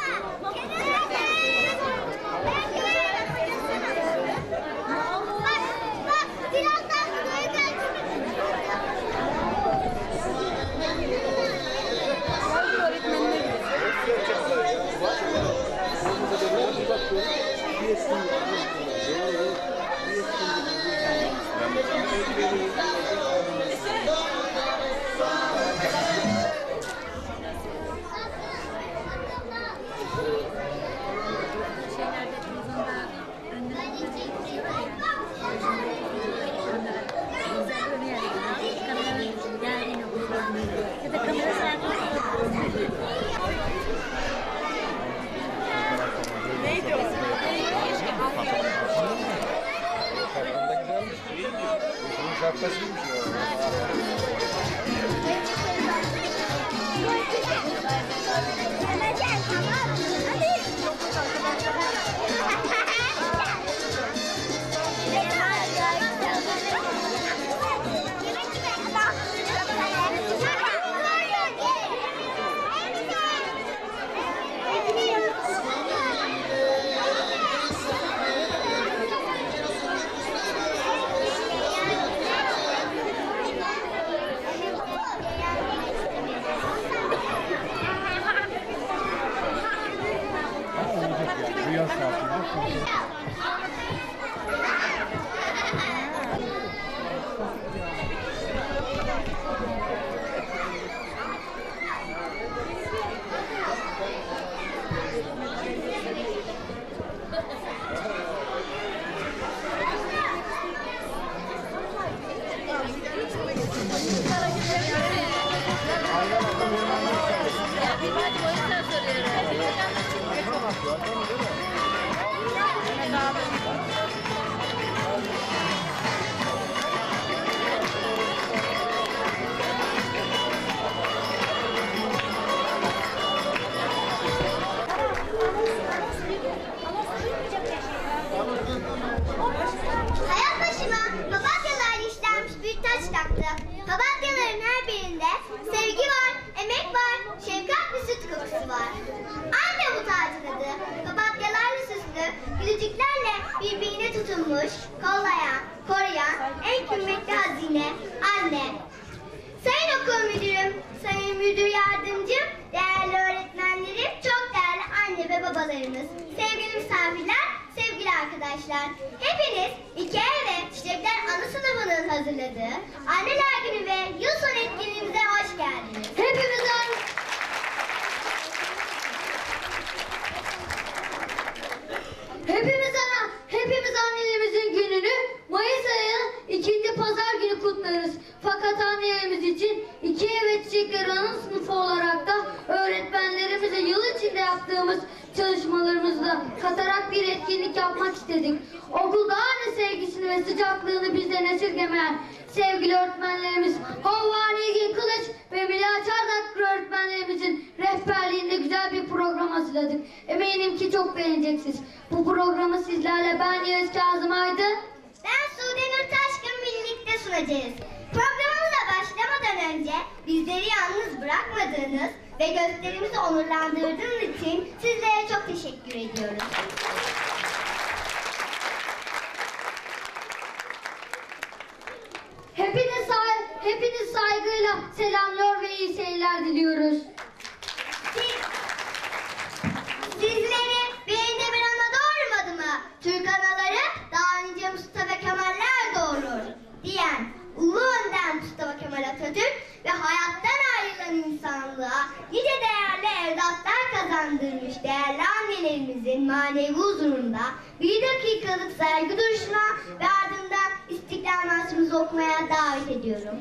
Papatyaların her birinde sevgi var, emek var, şefkat ve süt kokusu var. Anne bu tacın adı. Papatyalarla süslü, gülücüklerle birbirine tutunmuş, kollayan, koruyan en kıymetli hazine anne. Sayın okul müdürüm, sayın müdür yardımcım, değerli öğretmenlerim, çok değerli anne ve babalarımız, sevgili misafirler, sevgili arkadaşlar. Hepiniz İki Ev ve Çiçekler Ana Sınıfı'nın hazırladığı Anneler Günü ve Yıl Sonu etkinliğimize hoş geldiniz. Hepimiz annelerimizin gününü Mayıs ayının 2. pazar günü kutlarız. Fakat annelerimiz için İki Ev ve Çiçekler Ana Sınıfı olarak da öğretmenlerimize yıl içinde yaptığımız çalışmalarımızla katarak bir etkinlik yapmak istedik. Okulda anne sevgisini ve sıcaklığını bizden esirgemeyen sevgili öğretmenlerimiz Havva Nilgün Kılıç ve Mila Çardak öğretmenlerimizin rehberliğinde güzel bir program hazırladık. Eminim ki çok beğeneceksiniz. Bu programı sizlerle ben Yağız Kazım Aydın, ben Sude Nur Taşkın birlikte sunacağız. Programımıza başlamadan önce bizleri yalnız bırakmadığınız ve gösterimizi onurlandırdığınız için sizlere çok teşekkür ediyoruz. Hepiniz saygıyla selamlıyor ve iyi seyirler diliyoruz. Sizleri beğeni bir ana doğurmadı mı? Türk anaları daha nice Mustafa Kemaller doğurur diyen Ulu Önder Mustafa Kemal Atatürk ve hayattan ayrılan insanlığa nice değerli evlatlar kazandırmış değerli annelerimizin manevi huzurunda bir dakikalık saygı duruşuna ve ardından İstiklal Marşımızı okumaya davet ediyorum.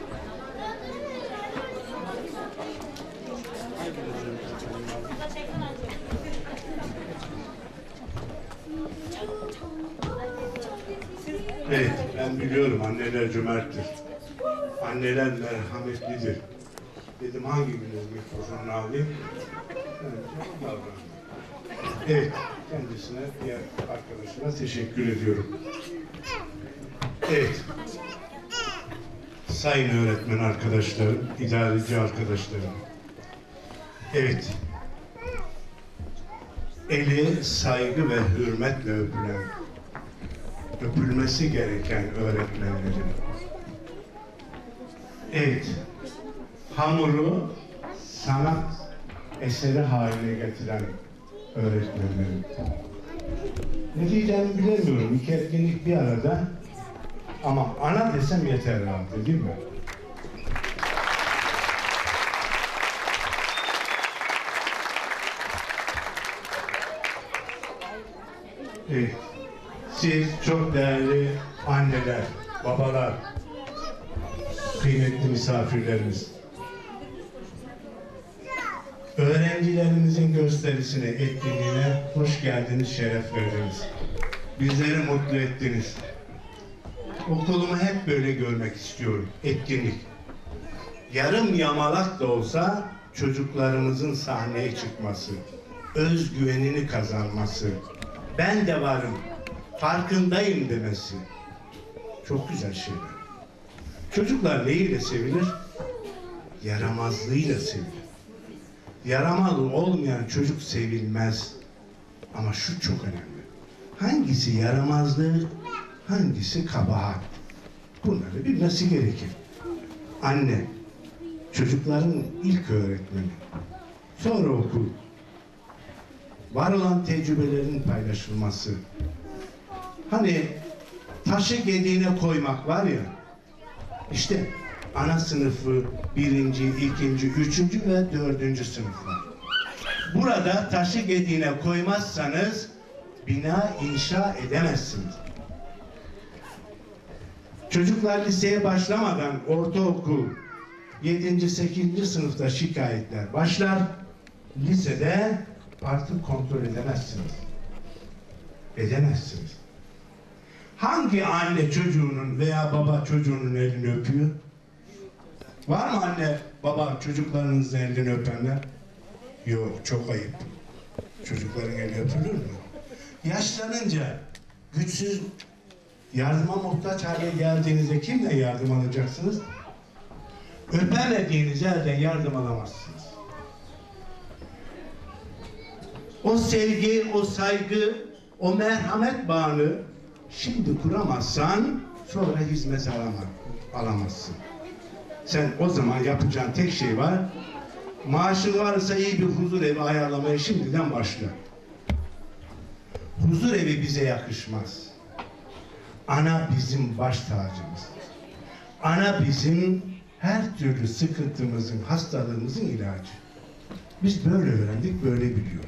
Evet, ben biliyorum anneler cömerttir. Anneler merhametlidir. Dedim hangi günün mikrofonunu alayım? Evet, kendisine, diğer arkadaşına teşekkür ediyorum. Evet, sayın öğretmen arkadaşlarım, idareci arkadaşlarım. Evet, eli saygı ve hürmetle öpülen, öpülmesi gereken öğretmenlerim. Evet, hamuru sanat eseri haline getiren öğretmenlerim. Ne diyeceğimi bilemiyorum. İki etkinlik bir arada. Ama ana desem yeter herhalde, değil mi? Evet. Siz çok değerli anneler, babalar, kıymetli misafirlerimiz, öğrencilerimizin gösterisine, etkinliğine hoş geldiniz, şeref verdiniz. Bizleri mutlu ettiniz. Okulumu hep böyle görmek istiyorum, etkinlik. Yarım yamalak da olsa çocuklarımızın sahneye çıkması, özgüvenini kazanması, ben de varım, farkındayım demesi. Çok güzel şeyler. Çocuklar neyle sevilir? Yaramazlığıyla sevilir. Yaramaz olmayan çocuk sevilmez. Ama şu çok önemli. Hangisi yaramazlık, hangisi kabahat? Bunları bilmesi gerekir. Anne, çocukların ilk öğretmeni. Sonra okul. Var olan tecrübelerin paylaşılması. Hani taşı gediğine koymak var ya, işte ana sınıfı, 1., 2., 3. ve 4. sınıflar. Burada taşı gediğine koymazsanız bina inşa edemezsiniz. Çocuklar liseye başlamadan ortaokul 7. 8. sınıfta şikayetler başlar. Lisede artık kontrol edemezsiniz. Edemezsiniz. Hangi anne çocuğunun veya baba çocuğunun elini öpüyor? Var mı anne, baba çocuklarınızın elini öpenler? Yok, çok ayıp. Çocukların eli öpülür mü? Yaşlanınca, güçsüz, yardıma muhtaç hale geldiğinizde kimden yardım alacaksınız? Öpemediğiniz elden yardım alamazsınız. O sevgi, o saygı, o merhamet bağını şimdi kuramazsan sonra hizmet alamazsın. Sen o zaman yapacağın tek şey var. Maaşın varsa iyi bir huzur evi ayarlamaya şimdiden başla. Huzur evi bize yakışmaz. Ana bizim baş tacımız. Ana bizim her türlü sıkıntımızın, hastalığımızın ilacı. Biz böyle öğrendik, böyle biliyoruz.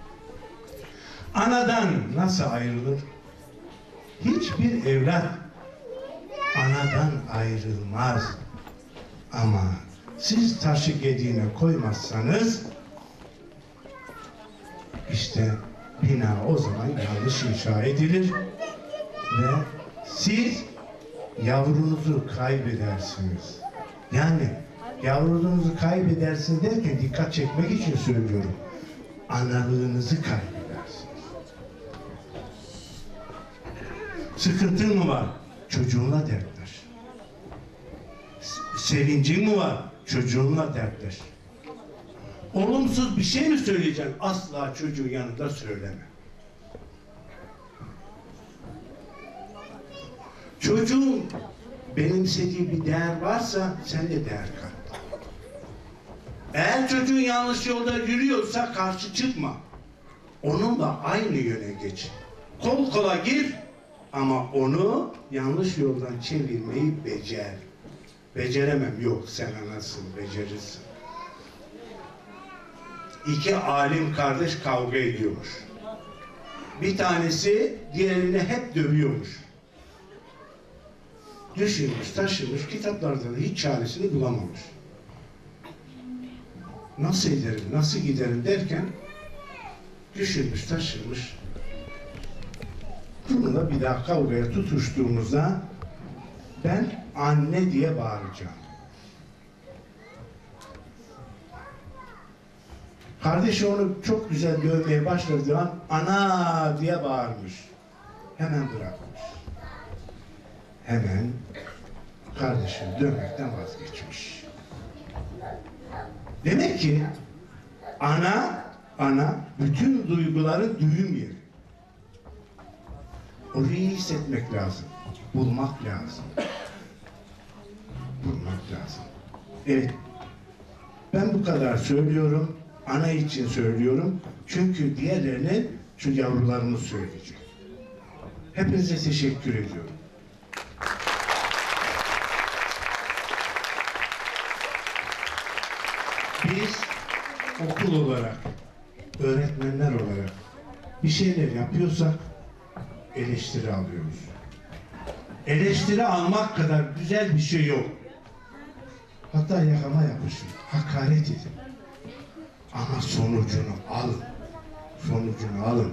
Anadan nasıl ayrılır? Hiçbir evlat anadan ayrılmaz. Ama siz taşı gediğine koymazsanız işte bina o zaman yanlış inşa edilir ve siz yavrunuzu kaybedersiniz. Yani yavrunuzu kaybedersiniz derken dikkat çekmek için söylüyorum. Analığınızı kaybedersiniz. Sıkıntın mı var? Çocuğunla dertleş. Sevincin mi var? Çocuğunla dertleş. Olumsuz bir şey mi söyleyeceksin? Asla çocuğun yanında söyleme. Çocuğun benimsediği bir değer varsa sen de değer kat. Eğer çocuğun yanlış yolda yürüyorsa karşı çıkma. Onunla aynı yöne geç. Kol kola gir ama onu yanlış yoldan çevirmeyi becer. Beceremem. Yok, sen anasın, becerirsin. İki alim kardeş kavga ediyormuş. Bir tanesi diğerini hep dövüyormuş. Düşünmüş, taşımış, kitaplarda da hiç çaresini bulamamış. Nasıl ederim, nasıl giderim derken düşünmüş, taşımış. Bununla bir daha kavgaya tutuştuğumuzda ben anne diye bağıracağım. Kardeşi onu çok güzel dövmeye başladığı an ana diye bağırmış. Hemen bırakmış. Hemen kardeşini dövmekten vazgeçmiş. Demek ki ana bütün duyguların düğüm yeri. Orayı hissetmek lazım. Bulmak lazım. Bulmak lazım. Evet. Ben bu kadar söylüyorum. Ana için söylüyorum. Çünkü diğerlerini şu yavrularımız söyleyecek. Hepinize teşekkür ediyorum. Biz okul olarak, öğretmenler olarak bir şeyler yapıyorsak eleştiri alıyoruz. Eleştiri almak kadar güzel bir şey yok. Hatta yakama yapışın, hakaret edin. Ama sonucunu alın. Sonucunu alın.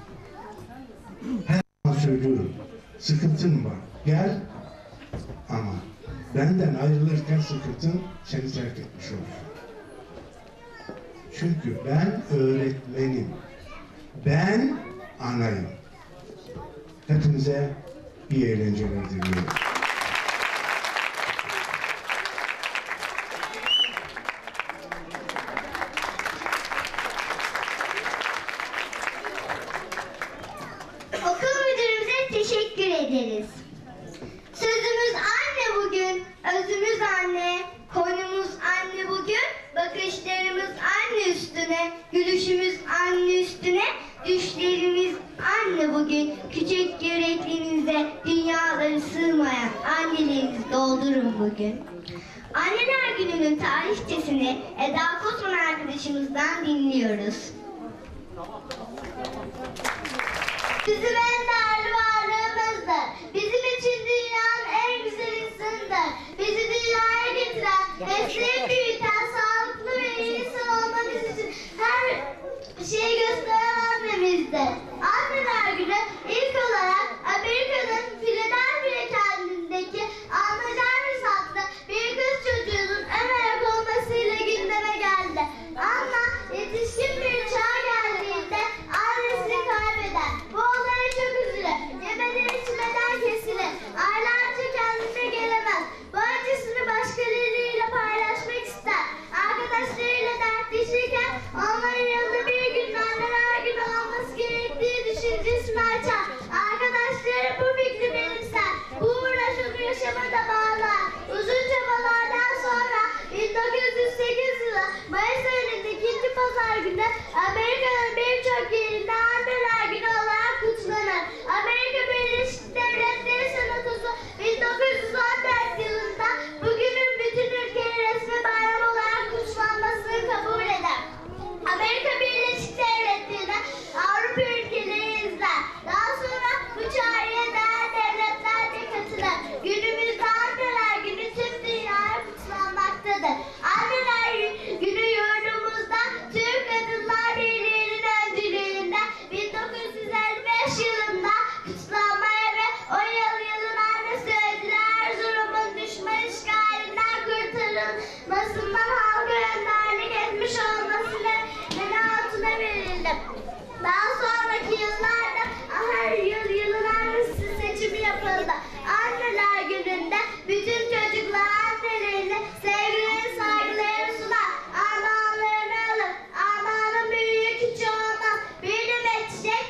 Her zaman söylüyorum. Sıkıntın var. Gel ama benden ayrılırken sıkıntın seni terk etmiş olur. Çünkü ben öğretmenim. Ben anayım. Hepinize iyi eğlenceler diliyorum. Okul müdürümüze teşekkür ederiz. Sözümüz anne bugün, özümüz anne, konumuz anne bugün, bakışlarımız anne üstüne, gülüşümüz anne üstüne, düşlerimiz anne bugün. Küçük yüreklerinize dünyaları sığmayan annelerinizi doldurun bugün. Anneler Günü'nün tarihçesini Eda Kosman arkadaşımızdan dinliyoruz. Bizim en değerli varlığımızdır. Bizim için dünyanın en güzel insanıdır. Bizi dünyaya getiren, besleyip büyüten, sağlıklı ve iyi insan olmamız için her şeyi gösteren annemizdir. Anneler Günü ilk olarak Amerika'nın Philadelphia kentindeki Anna Jarvis adlı bir kız çocuğunun en ayak olmasıyla gündeme geldi. Anna yetişkin bir çağa geldiğinde annesini kaybeder. Bu olaya çok üzülür. Yemeden içmeden kesilir. Aylarca kendine gelemez. Bu acısını başkalarıyla paylaşmak ister. Arkadaşlarıyla dertleşirken onların yanında bir gün anneler günü olması gerektiği düşüncesini açar. Arkadaşları bu fikri benimser. Bu uğraş onu yaşamada bağlar. Uzun çabalardan sonra 1908 yılı Mayıs ayının 2. pazar günü Amerika'nın birçok yerinde anneler günü olarak kutlanır. Amerika Birleşik Devletleri Senatosu 1914 yılında bugünün bütün ülkenin resmi bayram olarak kutlanmasını kabul eder. Amerika Birleşik Devletleri'ne Avrupa ülkeleri izler. Daha sonra bu çağrıya diğer devletler de katılır. Günümüzde Anneler Günü tüm dünyaya kutlanmaktadır. Anneler Günü yurdumuzda Türk Kadınlar Birliği'nin öncülüğünde 1955 yılında kutlanmaya ve o yılın annesi ödülü Erzurum'un düşman işgalinden kurtarılmasından halka önderlik etmiş olmasıyla beni altına verildi. Daha sonraki yıllarda her yıl yılın annesi seçimi yapıldı. Anneler Günü'nde bütün çocuklar annelerine sevgileri, saygılarını sunar. Armağanlarını alır. Armağanın büyüğü küçüğü olmaz. Bir demet çiçek,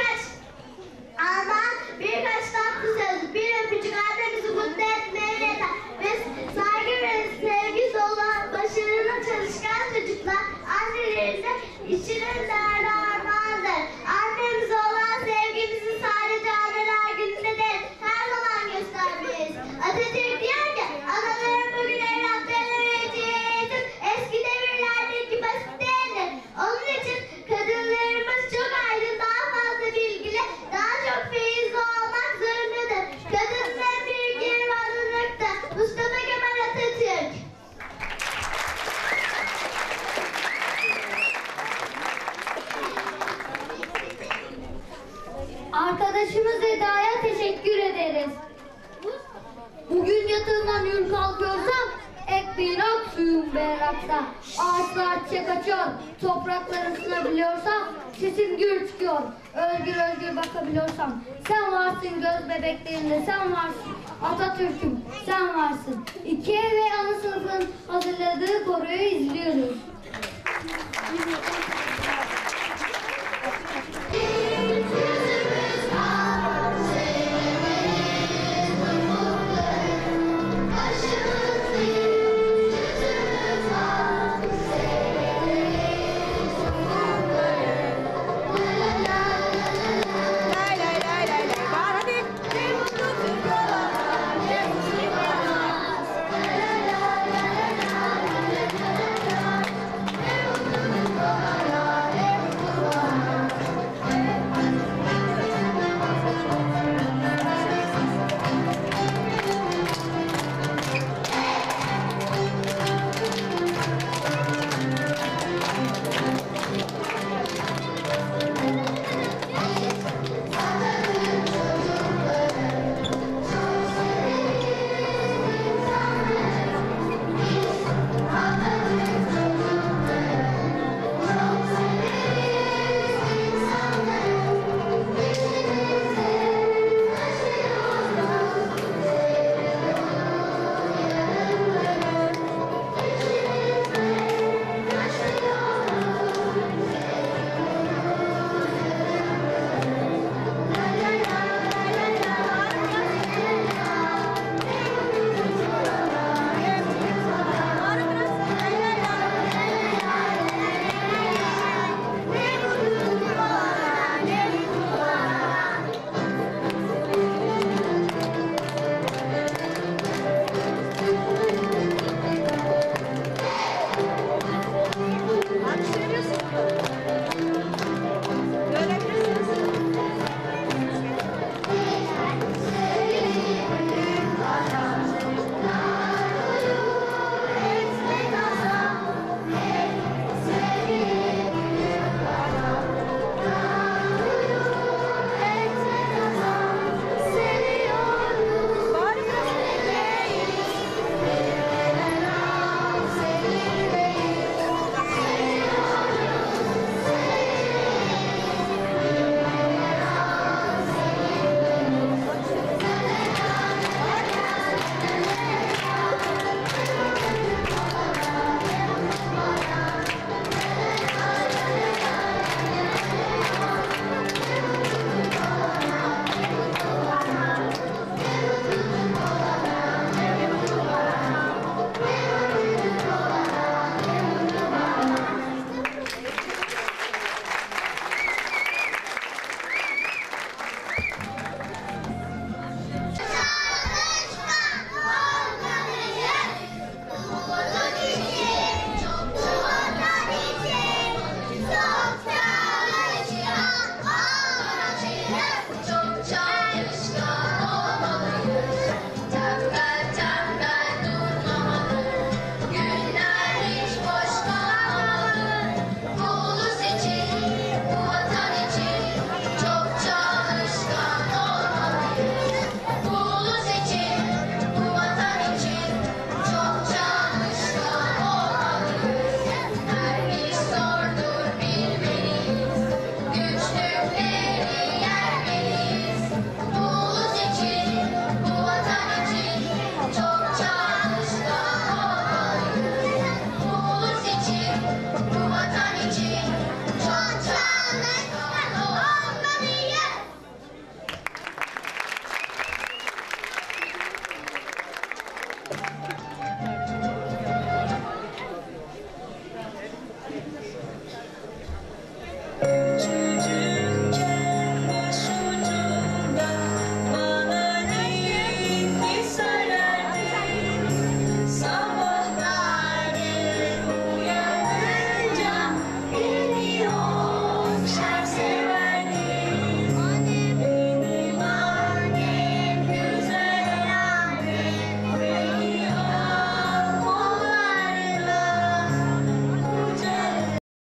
birkaç tatlı söz, bir öpücük annemizi mutlu etmeye yeter. Ve saygı ve sevgi dolu Atatürk'ün bayrakta. Ağaçlar çiçek açıyor, topraklar ısınabiliyorsa sesim gür çıkıyor. Özgür özgür bakabiliyorsam sen varsın göz bebeklerinde, sen varsın Atatürk'üm, sen varsın. 2E ve ana sınıfın hazırladığı koroyu izliyoruz.